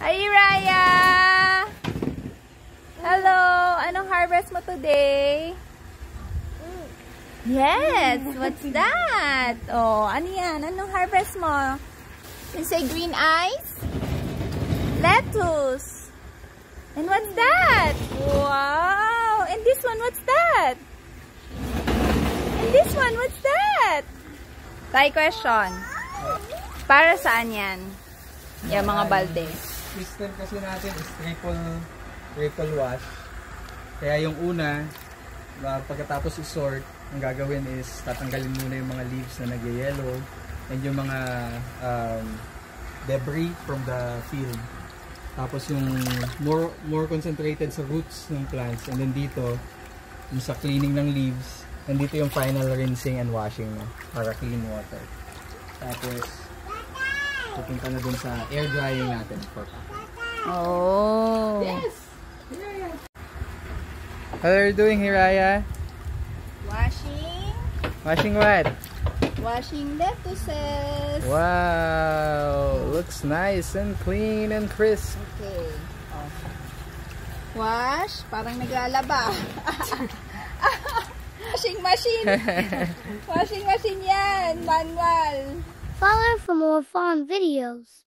Hi, Raya! Hello! Anong harvest mo today? Yes! What's that? Oh, ano yan? Anong harvest mo? You say green eyes? Lettuce! And what's that? Wow! And this one, what's that? And this one, what's that? Tay question. Para saan yan? Yung mga balde. System kasi natin is triple wash. Kaya yung una, pagkatapos i-sort, ang gagawin is tatanggalin muna yung mga leaves na nag-yellow and yung mga debris from the field. Tapos yung more concentrated sa roots ng plants, and then dito yung sa cleaning ng leaves, and dito yung final rinsing and washing na para clean water. Tapos pupunta na dun sa air drying natin for Oh. Yes. Hiraya. How are you doing, Hiraya? Washing. Washing what? Washing lettuces. Wow, looks nice and clean and crisp. Okay. Oh. Wash, parang naglalaba. Washing machine. Washing machine yan, manual. Follow for more fun videos.